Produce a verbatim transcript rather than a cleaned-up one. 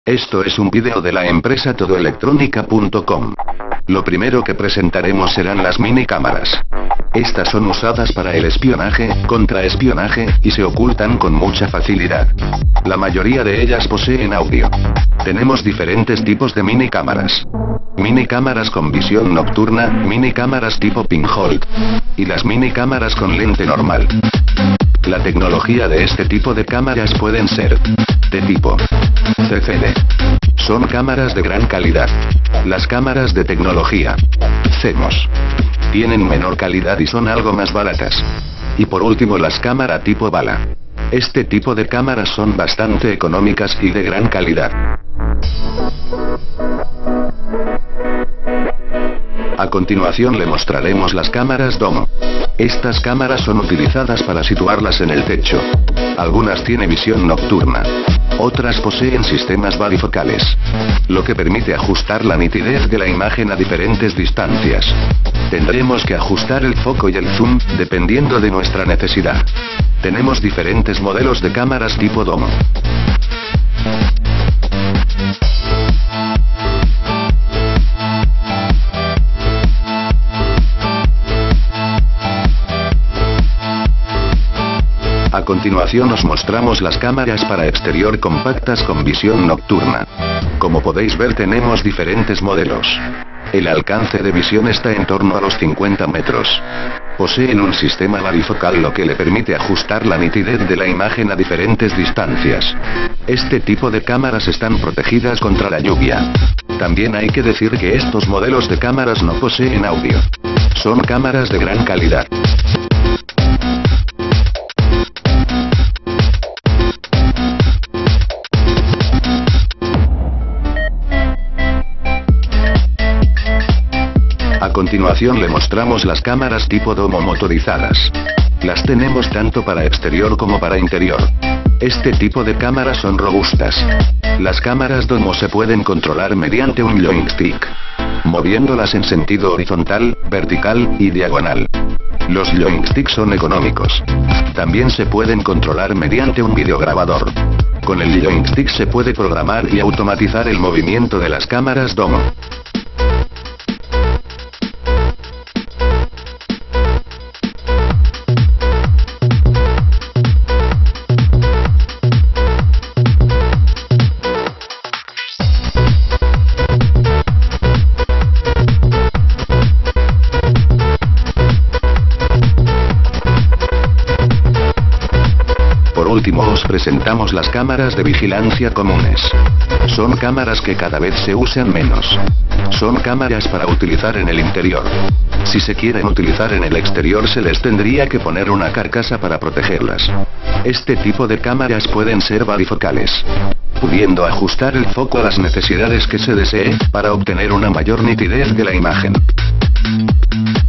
Esto es un vídeo de la empresa todoelectronica punto com. Lo primero que presentaremos serán las mini cámaras. Estas son usadas para el espionaje, contraespionaje, y se ocultan con mucha facilidad. La mayoría de ellas poseen audio. Tenemos diferentes tipos de mini cámaras. Mini cámaras con visión nocturna, mini cámaras tipo pinhole. Y las mini cámaras con lente normal. La tecnología de este tipo de cámaras pueden ser de tipo C C D. Son cámaras de gran calidad. Las cámaras de tecnología C M O S tienen menor calidad y son algo más baratas. Y por último las cámaras tipo bala. Este tipo de cámaras son bastante económicas y de gran calidad. A continuación le mostraremos las cámaras domo. Estas cámaras son utilizadas para situarlas en el techo. Algunas tienen visión nocturna. Otras poseen sistemas bifocales, lo que permite ajustar la nitidez de la imagen a diferentes distancias. Tendremos que ajustar el foco y el zoom, dependiendo de nuestra necesidad. Tenemos diferentes modelos de cámaras tipo domo. A continuación os mostramos las cámaras para exterior compactas con visión nocturna. Como podéis ver tenemos diferentes modelos. El alcance de visión está en torno a los cincuenta metros. Poseen un sistema varifocal lo que le permite ajustar la nitidez de la imagen a diferentes distancias. Este tipo de cámaras están protegidas contra la lluvia. También hay que decir que estos modelos de cámaras no poseen audio. Son cámaras de gran calidad. A continuación le mostramos las cámaras tipo domo motorizadas. Las tenemos tanto para exterior como para interior. Este tipo de cámaras son robustas. Las cámaras domo se pueden controlar mediante un joystick, moviéndolas en sentido horizontal, vertical y diagonal. Los joysticks son económicos. También se pueden controlar mediante un videograbador. Con el joystick se puede programar y automatizar el movimiento de las cámaras domo. Por último os presentamos las cámaras de vigilancia comunes. Son cámaras que cada vez se usan menos. Son cámaras para utilizar en el interior. Si se quieren utilizar en el exterior se les tendría que poner una carcasa para protegerlas. Este tipo de cámaras pueden ser bifocales, pudiendo ajustar el foco a las necesidades que se desee, para obtener una mayor nitidez de la imagen.